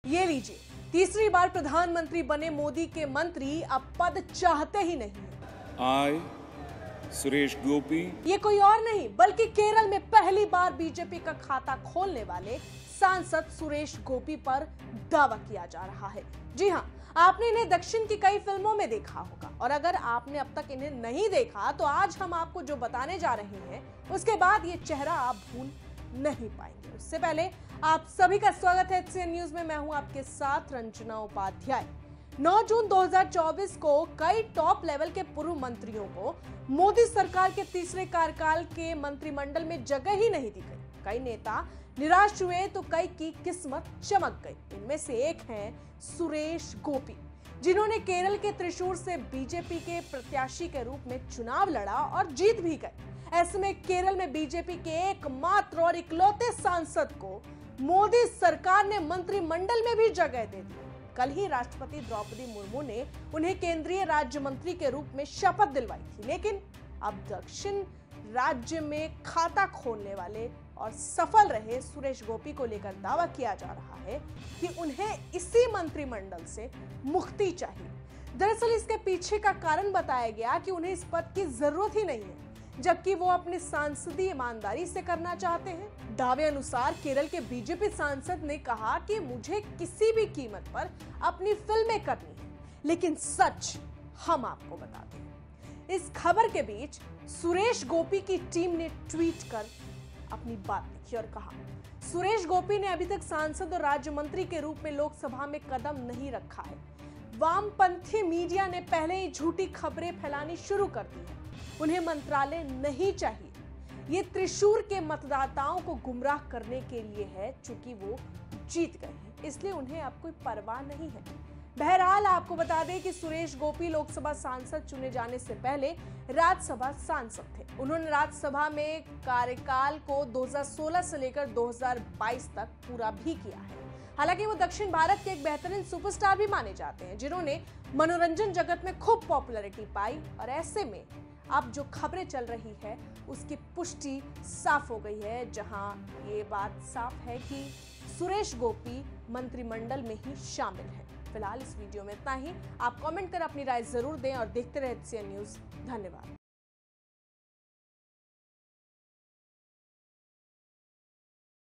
ये लीजिए, तीसरी बार प्रधानमंत्री बने मोदी के मंत्री अब पद चाहते ही नहीं है। सुरेश गोपी। ये कोई और नहीं बल्कि केरल में पहली बार बीजेपी का खाता खोलने वाले सांसद सुरेश गोपी पर दावा किया जा रहा है। जी हां, आपने इन्हें दक्षिण की कई फिल्मों में देखा होगा और अगर आपने अब तक इन्हें नहीं देखा तो आज हम आपको जो बताने जा रहे हैं उसके बाद ये चेहरा आप भूल नहीं पाएंगे। उससे पहले आप सभी का स्वागत है HCN न्यूज में। मैं हूं आपके साथ रंजना उपाध्याय। 9 जून 2024 को कई टॉप लेवल के पूर्व मंत्रियों को मोदी सरकार के तीसरे कार्यकाल के मंत्रिमंडल में जगह ही नहीं दी गई। कई नेता निराश हुए तो कई की किस्मत चमक गई। इनमें से एक हैं सुरेश गोपी, जिन्होंने केरल के त्रिशूर से बीजेपी के प्रत्याशी के रूप में चुनाव लड़ा और जीत भी गए। ऐसे में केरल में बीजेपी के एकमात्र और इकलौते सांसद को मोदी सरकार ने मंत्रिमंडल में भी जगह दे दी। कल ही राष्ट्रपति द्रौपदी मुर्मू ने उन्हें केंद्रीय राज्य मंत्री के रूप में शपथ दिलवाई थी, लेकिन अब दक्षिण राज्य में खाता खोलने वाले और सफल रहे सुरेश गोपी को लेकर दावा किया जा रहा है कि उन्हें इसी मंत्रिमंडल से मुक्ति चाहिए। दरअसल इसके पीछे का कारण बताया गया कि उन्हें इस पद की जरूरत ही नहीं है, जबकि वो अपनी सांसदीय ईमानदारी से करना चाहते हैं। दावे अनुसार केरल के बीजेपी सांसद ने कहा कि मुझे किसी भी कीमत पर अपनी फिल्में करनी है, लेकिन सच हम आपको बताते हैं। इस खबर के बीच सुरेश गोपी की टीम ने ट्वीट कर अपनी बात लिखी और कहा, सुरेश गोपी ने अभी तक सांसद और राज्य मंत्री के रूप में लोकसभा में कदम नहीं रखा है। वामपंथी मीडिया ने पहले ही झूठी खबरें फैलानी शुरू कर दी है। उन्हें मंत्रालय नहीं चाहिए। ये त्रिशूर के मतदाताओं को गुमराह करने के लिए है, चूंकि वो जीत गए हैं, इसलिए उन्हें अब कोई परवाह नहीं है। बहरहाल आपको बता दें कि सुरेश गोपी लोकसभा सांसद चुने जाने से पहले राज्यसभा सांसद थे। उन्होंने राज्यसभा में कार्यकाल को 2016 से लेकर 2022 तक पूरा भी किया है। हालांकि वो दक्षिण भारत के एक बेहतरीन सुपरस्टार भी माने जाते हैं, जिन्होंने मनोरंजन जगत में खूब पॉपुलैरिटी पाई। और ऐसे में अब जो खबरें चल रही है उसकी पुष्टि साफ हो गई है, जहां ये बात साफ है कि सुरेश गोपी मंत्रिमंडल में ही शामिल है। फिलहाल इस वीडियो में इतना ही। आप कमेंट कर अपनी राय जरूर दें और देखते रहे HCN न्यूज। धन्यवाद।